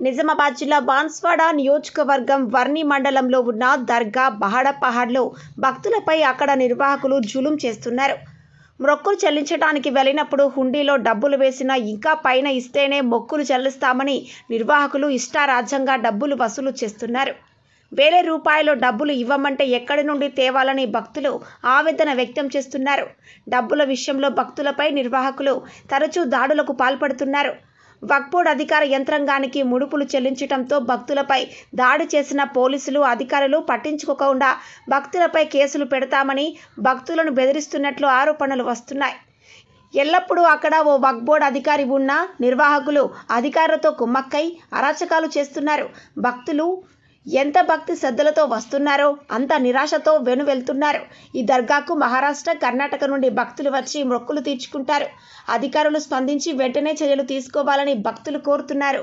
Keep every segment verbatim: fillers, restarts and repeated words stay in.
నిజామాబాద్ జిల్లా బాన్స్వాడ నియోజకవర్గం వర్ని మండలంలో ఉన్న దర్గా బహాడపహాడ్లో భక్తులపై అక్కడ నిర్వాహకులు జులుం చేస్తున్నారు. మొక్కులు చెల్లించడానికి వెళ్ళినప్పుడు హుండీలో డబ్బులు వేసినా ఇంకా పైన ఇస్తేనే మొక్కులు చెల్లిస్తామని నిర్వాహకులు ఇష్టారాజ్యంగా డబ్బులు వసూలు చేస్తున్నారు. వేల రూపాయలు డబ్బులు ఇవ్వమంటే ఎక్కడి నుండి తేవాలని భక్తులు ఆవేదన వ్యక్తం చేస్తున్నారు. డబ్బుల విషయంలో భక్తులపై నిర్వాహకులు తరచూ దాడులకు పాల్పడుతున్నారు. వక్ఫ్ బోర్డు అధికార యంత్రాంగానికి ముడుపులు చెల్లించడంతో భక్తులపై దాడి చేసిన పోలీసులు అధికారులు పట్టించుకోకుండా భక్తులపై కేసులు పెడతామని భక్తులను బెదిరిస్తున్నట్లు ఆరోపణలు వస్తున్నాయి. ఎల్లప్పుడూ అక్కడ ఓ వక్ఫ్ బోర్డు అధికారి ఉన్న నిర్వాహకులు అధికారులతో కుమ్మక్కై అరాచకాలు చేస్తున్నారు. భక్తులు ఎంత భక్తి శ్రద్ధలతో వస్తున్నారో అంత నిరాశతో వెను వెళ్తున్నారు. ఈ దర్గాకు మహారాష్ట్ర, కర్ణాటక నుండి భక్తులు వచ్చి మొక్కులు తీర్చుకుంటారు. అధికారులు స్పందించి వెంటనే చర్యలు తీసుకోవాలని భక్తులు కోరుతున్నారు.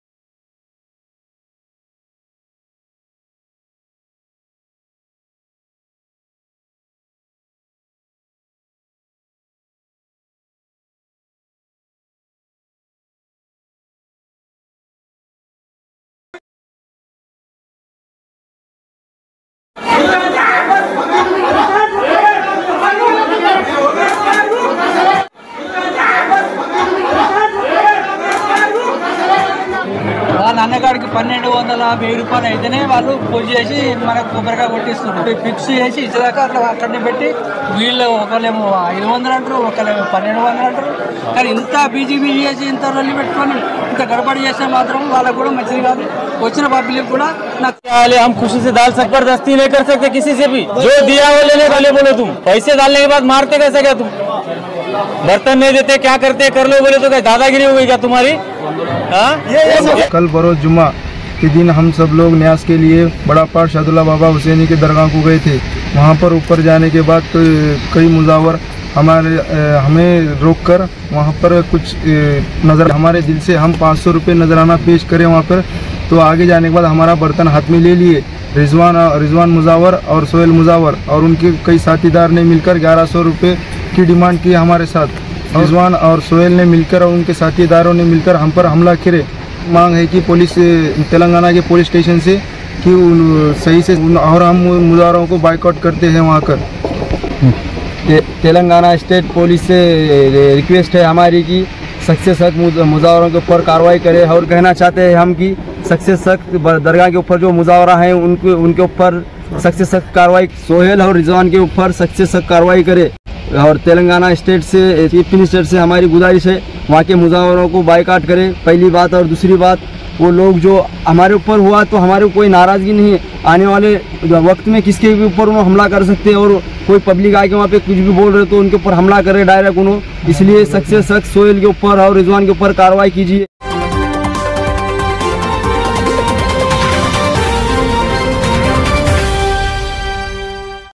అన్నగాడికి పన్నెండు వందల వెయ్యి రూపాయలు అయితేనే వాళ్ళు పూజ చేసి మనకు కొబ్బరిగా కొట్టిస్తున్నారు. ఫిక్స్ చేసి ఇచ్చేదాకా అట్లా అక్కడనే పెట్టి వీళ్ళు ఒకళ్ళేమో ఐదు వందలు అంటారు, ఒకళ్ళేమో పన్నెండు వందలు అంటారు. కానీ ఇంత బీజీ బీజీ చేసి ఇంత రొల్లి పెట్టుకొని ఇంత గడబడి చేస్తే మాత్రం వాళ్ళకు కూడా మంచిది కాదు. వచ్చిన పబ్లిక్ కూడా నాకు हम खुशी से डाल सकते, जबरदस्ती नहीं कर सकते किसी से भी. जो दिया वो लेने वाले बोलो, तुम पैसे डालने के बाद मारते कैसे क्या? तुम बर्तन नहीं देते क्या करते कर लो बोले तो क्या दादागिरी हो गई क्या तुम्हारी? कल बरोज जुम्मा के दिन हम सब लोग न्यास के लिए बड़ा पाठ शादुल्ला बाबा हुसैनी के दरगाह को गए थे. वहाँ पर ऊपर जाने के बाद तो कई मुजावर हमारे हमें रोककर वहाँ पर कुछ नजर हमारे दिल से हम पाँच सौ रुपये नजराना पेश करें वहाँ पर. तो आगे जाने के बाद हमारा बर्तन हाथ में ले लिए. रिजवान रिजवान मुजावर और सोहेल मुजावर और उनके कई साथीदार ने मिलकर ग्यारह सौ रुपये की डिमांड की हमारे साथ. रिजवान और सोहेल ने मिलकर और उनके साथीदारों ने मिलकर हम पर हमला करे. मांग है कि पुलिस तेलंगाना के पुलिस स्टेशन से कि सही से और हम मुजावरों को बाइकआउट करते हैं वहाँ कर. ते, तेलंगाना स्टेट पुलिस से रिक्वेस्ट है हमारी कि सख्त से सख्त मुजावरों के ऊपर कार्रवाई करे. और कहना चाहते हैं हम कि सख्त से सख्त दरगाह के ऊपर जो मुजावरा हैं उनके उनके ऊपर सख्त से सख्त कार्रवाई, सोहेल और रिजवान के ऊपर सख्त से सख्त कार्रवाई करे. और तेलंगाना स्टेट से चीफ मिनिस्टर से हमारी गुजारिश है वहाँ के मुजावरों को बाइकाट करें. पहली बात. और दूसरी बात, वो लोग जो हमारे ऊपर हुआ तो हमारे कोई नाराज़गी नहीं है. आने वाले वक्त में किसके भी ऊपर उन्होंने हमला कर सकते हैं. और कोई पब्लिक आके वहाँ पे कुछ भी बोल रहे तो उनके ऊपर हमला करे डायरेक्ट उन्होंने. इसलिए सख्त से सख्त सोहेल के ऊपर और रिजवान के ऊपर कार्रवाई कीजिए.